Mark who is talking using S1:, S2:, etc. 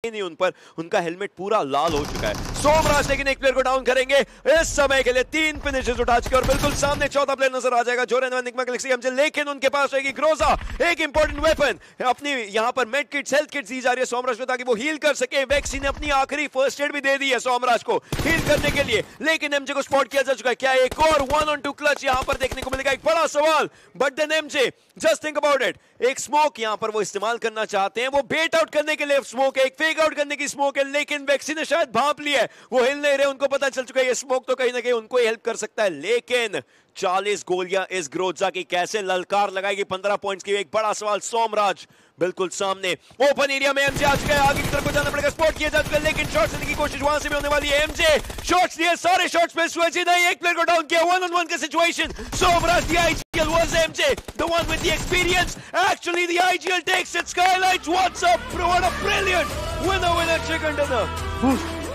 S1: नहीं उन पर, उनका हेलमेट पूरा लाल हो चुका है। सोमराज लेकिन एक प्लेयर को डाउन करेंगे इस समय के लिए, 3 फिनिशेस उठा चुके और बिल्कुल सामने चौथा प्लेयर नजर आ जाएगा जोरेन एनिग्मा गैलेक्सी एमजे, लेकिन उनके पास रहेगी ग्रोजा, एक इंपॉर्टेंट वेपन अपनी यहां पर मेड किट्स हेल्थ किट्स दी जा रही है सोमराज को ताकि वो हील कर सके। वेक्सी ने अपनी आखिरी फर्स्ट एड भी दे दी है सोमराज को हील करने के लिए, लेकिन एमजे को स्पॉट किया जा चुका है। क्या एक और 1-on-2 क्लच यहां पर देखने को मिलेगा, एक बड़ा सवाल। But then MJ just think about it, एक स्मोक यहां पर वो इस्तेमाल करना चाहते हैं, वो बेट आउट करने के लिए स्मोक है, एक फेक आउट करने की स्मोक है, लेकिन वेक्सी ने शायद भांप लिया है, वो हिल नहीं रहे, उनको पता चल चुका है ये स्मोक तो कहीं ना कहीं उनको ही हेल्प कर सकता है। लेकिन 40 गोलियां इस ग्रोजा की कैसे ललकार लगाएगी 15 पॉइंट्स की, एक बड़ा सवाल। सोमराज बिल्कुल सामने ओपन एरिया में एमजे आ चुका है, आगे की तरफ को जाना पड़ेगा, स्पॉट किया जा चुका है, लेकिन शॉट्स लेने की कोशिश वहां से भी होने वाली है। एमजे शॉट्स लिए, सारे शॉट्स पे स्वेजी नहीं, एक प्लेयर को डाउन किया, 1-on-1 का situation. Somraj the IGL was MJ, the one with the experience. Actually the IGL takes it. Skylights, what's up bro, what a brilliant winner chicken dinner.